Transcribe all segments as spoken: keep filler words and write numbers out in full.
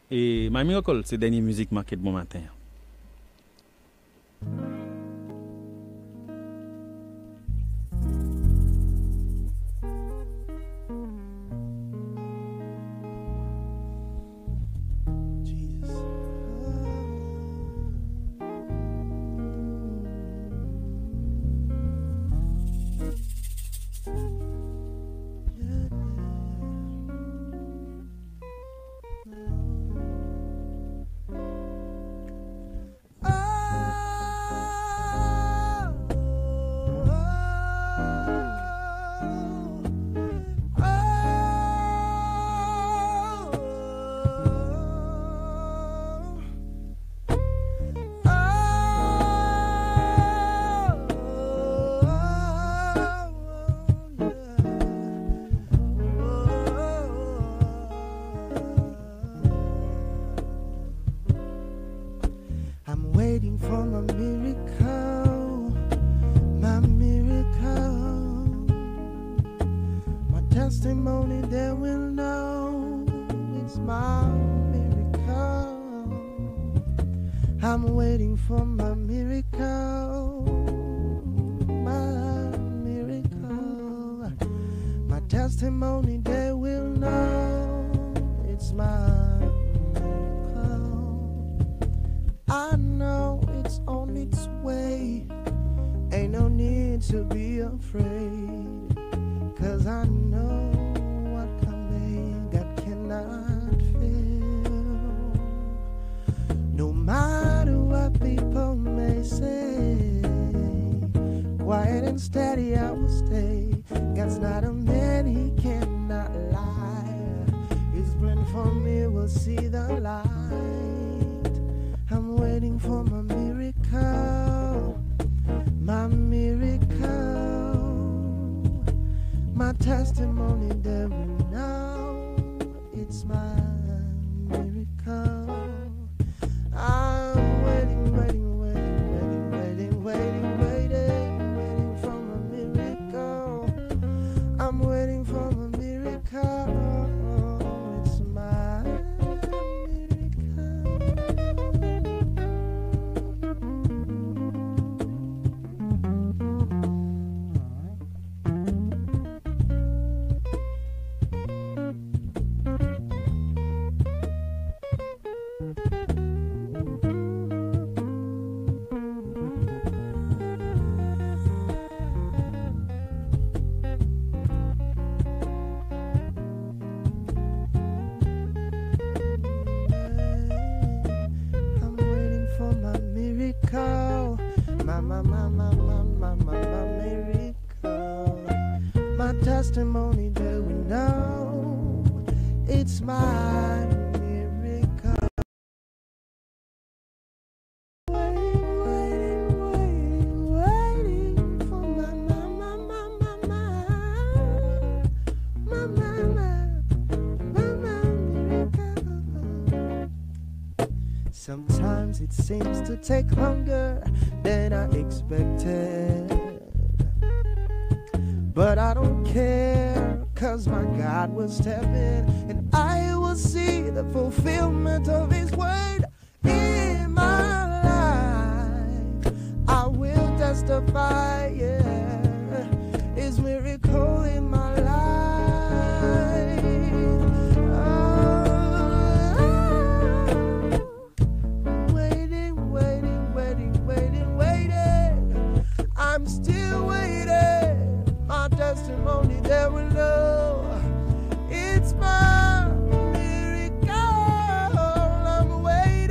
Et My Miracle, c'est dernière musique marquée de bon matin. Testimony that we know it's my miracle. Waiting, waiting, waiting, waiting for my, my, my, my, my, my, my, my, my, my miracle. Sometimes it seems to take longer than I expected. But I don't care, cause my God will step in and I will see the fulfillment of His word in my life. I will testify, yeah, His miracle in my life. Oh, waiting, waiting, waiting, waiting, waiting. I'm still waiting. My testimony that will know it's my miracle. I'm waiting.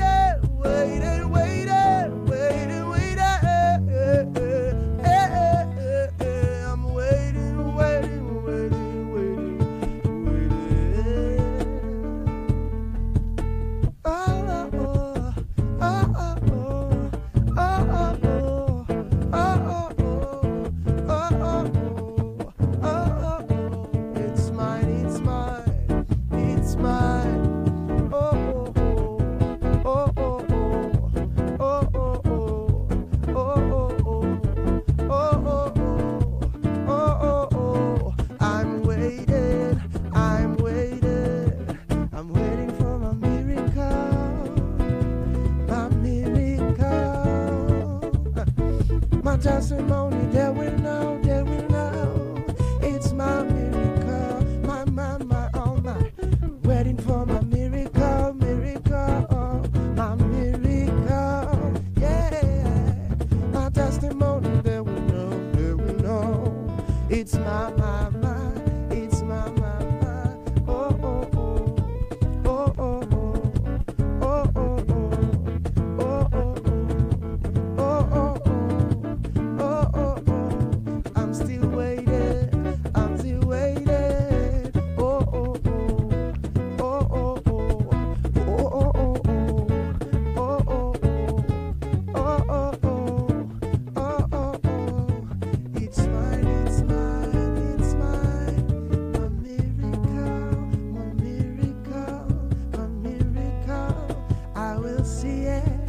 see it.